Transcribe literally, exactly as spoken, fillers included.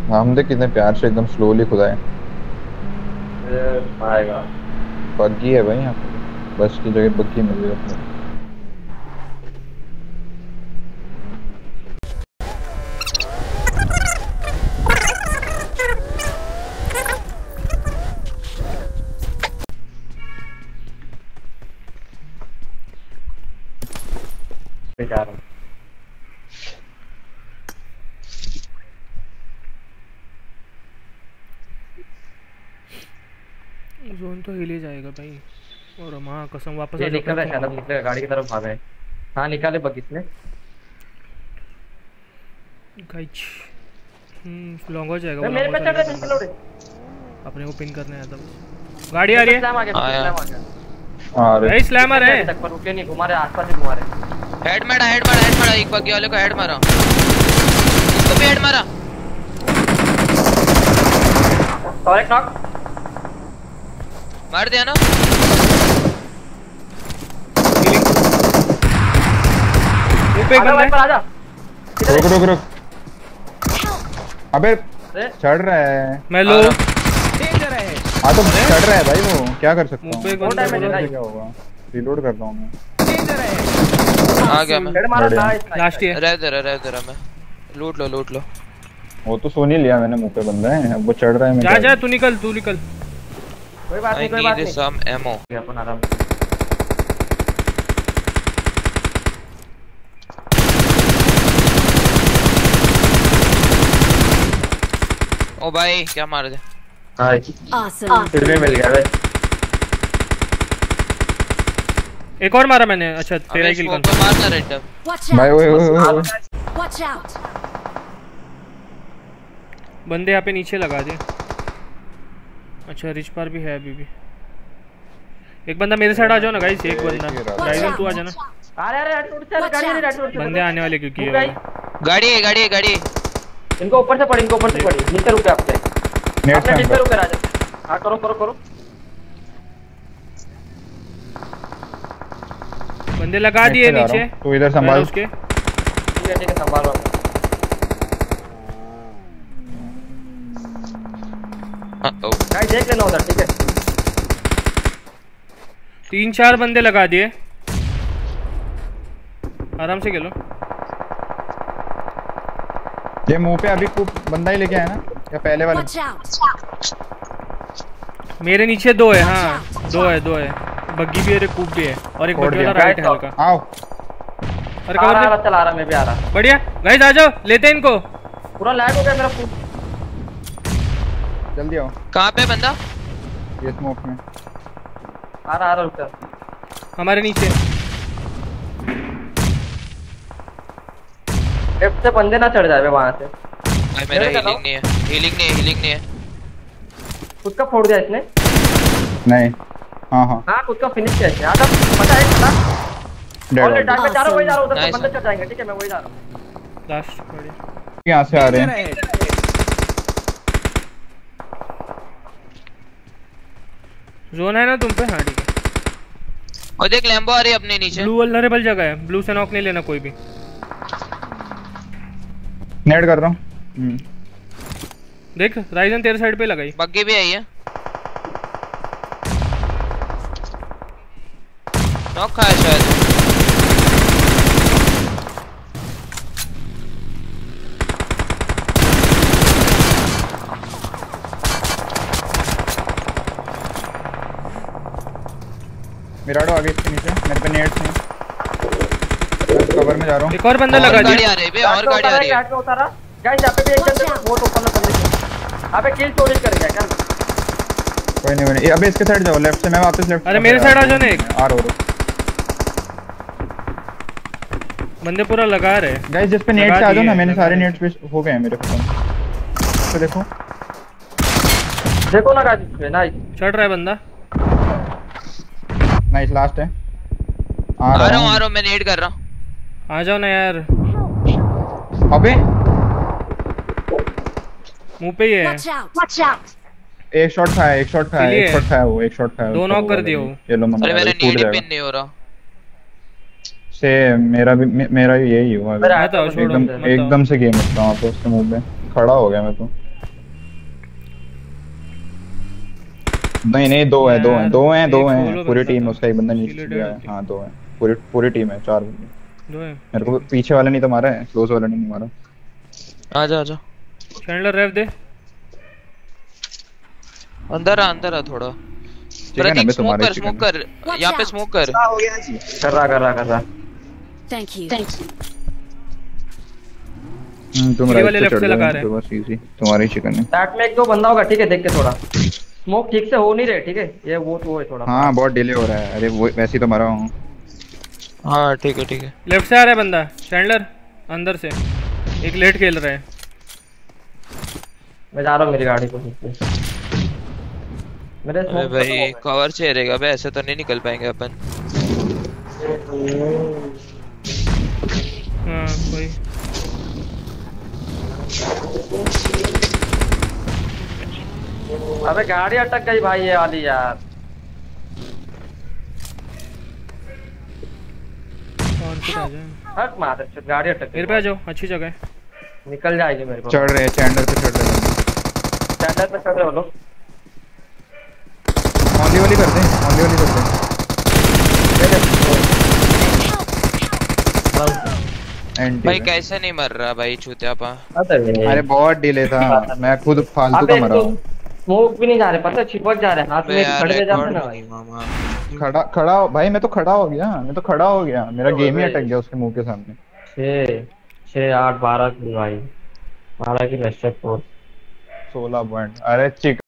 हम देख कितने प्यार से एकदम स्लोली खुदाए। आएगा बग्गी है भाई यहाँ पे, बस की जगह बग्गी मिल गई अपने। जा रहा हूँ। जोन तो हिल ही जाएगा भाई। और माँ कसम वापस ये निकल रहा है शायद, अब निकलेगा गाड़ी की तरफ भाग रहा है। हाँ निकाले बगीच में गाइच। हम्म लॉन्ग हो जाएगा वो। मेरे पे चढ़ रहा है, अपने को पिन करने आया था बस। गाड़ी आ रही है। स्लैम आ गया, स्लैम आ गया। हां भाई स्लैमर है तक पर रुके नहीं, घुमा रहे आसपास ही घुमा रहे। हेड मारा हेड मारा हेड मारा, एक बग्गी वाले को हेड मारा, इसको भी हेड मारा। और एक नॉक मार दिया ना। ऊपर एक बंदा है। आजा रुक रुक रुक। अबे चढ़ रहा है। मैं लो डेंजर है। हां तो चढ़ रहा है भाई, वो क्या कर सकता हूं। ऊपर एक बंदा है। क्या होगा, रीलोड कर रहा हूं मैं। डेंजर है। आ गया मैं। हेड मारा था। लास्ट है। रह दे रह दे रहा मैं। लूट लो लूट लो। वो तो सोनी लिया मैंने, मुंह पे बंदा है, अब वो चढ़ रहा है। मैं जा जा तू निकल तू निकल। कोई बात I नहीं कोई बात need नहीं। some ammo. अपन आराम। ओ भाई क्या मार दे। हां Awesome. फिर भी मिल गया भाई। एक और मारा मैंने। अच्छा तेरा ही किल स्मोक कर। पे मारना रेड। Watch भाई out. ओए ओए ओए Watch out. बंदे यहाँ पे नीचे लगा दे। अच्छा रिच पर भी है अभी भी। एक बंदा मेरे साइड आ जाओ ना गाइस, एक बंदा राइजन तू आ जाना। अरे अरे रेड रोड से गाड़ी नहीं, रेड रोड से बंदे आने वाले क्योंकि ये गाड़ी है गाड़ी है गाड़ी। इनको ऊपर से पड़ी, इनको ऊपर से पड़ी। नीचे रुके आपके नेट अपने नीचे से रुके राजा। हां करो करो करो। बंदे लगा दिए नीचे। तू इधर संभाल उसके। ठीक है ठीक है संभाल लो। ओ गाइस देख लेना उधर, ठीक है। तीन चार बंदे लगा दिए, आराम से खेलो। ये मुंह पे अभी खूब बंदा ही लेके आया ना, या पहले वाले? Watch out. मेरे नीचे दो है। हाँ दो है दो है। बग्गी भी है, कूप भी है और एक बग्गी वाला राइट है हल्का। आओ अरे आ कवर रहा दे। चला आ रहा, मैं भी आ रहा। बढ़िया गाइस आ जाओ, लेते हैं इनको। पूरा लैग हो गया मेरा फोन। जल्दी आओ। कहां पे बंदा? ये स्मोक में आ रहा आ रहा, रुक जा। हमारे नीचे लेफ्ट से बंदे ना चढ़ जाए वहां से। भाई मेरा हीलिंग नहीं है, हीलिंग नहीं है, हीलिंग नहीं है। खुद का फोड़ दिया इसने। नहीं। हां हां हां खुद का फिनिश किया इसने। आजा पता है चला। डेड और टाइम पे जा रहा हूं, वही जा रहा हूं, उधर से Nice. बंदे चढ़ जाएंगे। ठीक है मैं वही जा रहा हूं। लास्ट बढ़िया। यहां से आ रहे डेंजर हैं। है। जोन है ना तुम पे? हाँ ठीक है। और देख लैम्बो आ रही है अपने नीचे। ब्लू वल्नरेबल जगह है, ब्लू से नॉक नहीं लेना कोई भी। नेट कर रहा हूं। हम्म देख राइजन तेरे साइड पे लगाई। बग्गी भी आई है। नॉक खाया शायद। मिराडो आगे इसके नीचे, मेरे पे नेट्स नहीं। मैं कवर में जा रहा हूं। एक और बंदा लगा गाड़ी दिया। आ रही है बे, और गाड़ी आ रही है। कैट में उतारा। गाइस यहां पे भी एक जन बहुत ओपन में बंदे थे। अबे किल चोरी कर गया क्या? कोई नहीं कोई नहीं। अबे इसके साइड जाओ, लेफ्ट से। मैं वापस लेफ्ट। अरे मेरे साइड आ जाओ ना। एक आ रहा हूं। बंदे पूरा लगा रहे। गाइस जिस पे नेट से आ जाओ ना, मैंने सारे नेट्स पे हो गए हैं मेरे फोन पे। देखो देखो ना गाइस, नाइस चढ़ रहा है बंदा। नाइस लास्ट है। आ आ रहा रहा हूं आ हूं। रहा हूं, मैं नेट कर रहा हूं। आ जाओ ना यार, अबे मुंह पे ही है। Watch out. Watch out. एक शॉट खाया, एक शॉट खाया, एक शॉट खाया, वो एक शॉट खाया। दो नॉक कर दिए वो। येलो में। अरे मेरा नेट पिन नहीं हो रहा। से मेरा भी मेरा भी यही हुआ। मत आओ, छोड़ो, एकदम मत आओ। एकदम से गेम होता है वहां पे उसके मुंह पे। खड़ा हो गया मैं तो। नहीं नहीं दो है दो हैं दो हैं दो एक हैं solo पूरी बंदा टीम था। उसका एक बंदा इसीलिए नीचे डर गया है। होती। हाँ दो हैं पूरी पूरी टीम है चार बंदे। दो है। मेरे को पीछे वाले नहीं तो मारा है क्लोज वाले नहीं मारा। आजा आजा चैंडलर रेव दे। अंदर आ अंदर आ थोड़ा। ठीक है ना प्रतीक मैं स्मोक तुम्हारे कर स्मोक कर Watch यहाँ पे out. स्मोक कर। हो गया जी कर रहा कर रहा कर रहा Thank you. Thank you. हम्म तुम ये राइट वाले पे left चढ़ से गए लगा हैं, रहे तो बस इजी तुम्हारी चिकन है। बैट में एक दो बंदा होगा ठीक है देख के थोड़ा स्मोक ठीक से हो नहीं रहे ठीक है ये वो तो है थोड़ा हाँ बहुत डिले हो रहा है। अरे वो वैसे ही तो मारा हूँ। हाँ ठीक है ठीक है। लेफ्ट से आ रहा है बंदा चैंडलर अंदर से। एक लेट खेल रहा है। मैं जा रहा हूँ मेरी गाड़ी को खींचने। मेरे अरे smoke भाई खत्म हो कवर चेरेगा बे ऐसे तो नहीं निकल पाएंगे अपन। हाँ कोई गए। अबे गाड़ी अटक गई भाई ये वाली यार। कौन सी आ जाए। हट मार अच्छा गाड़ी अटक मेरे पे आ जाओ अच्छी जगह है। निकल जाएगी मेरे को। चढ़ रहे हैं चैंडल पे चढ़ रहे हैं। स्टैंडर्ड पे चढ़ रहे हो लोग। ऑनली वाली कर दें ऑनली वाली कर दें। एंटी भाई कैसे नहीं मर रहा भाई चूतिया पा। अरे बहुत डिले था मैं खुद फालतू का मरा हूँ। स्मोक भी नहीं जा रहे पता चिपक जा रहे हाथ बे में यार खड़े जाते रिकॉर्ड ना भी भाई। नहीं मामा। खड़ा खड़ा हो- भाई मैं तो खड़ा हो गया मैं तो खड़ा हो गया मेरा गेम ही अटक गया उसके मुंह के सामने। छः छः आठ बारह की भाई बारह की रेस्टेड फोर्स। सोलह पॉइंट अरे चिकन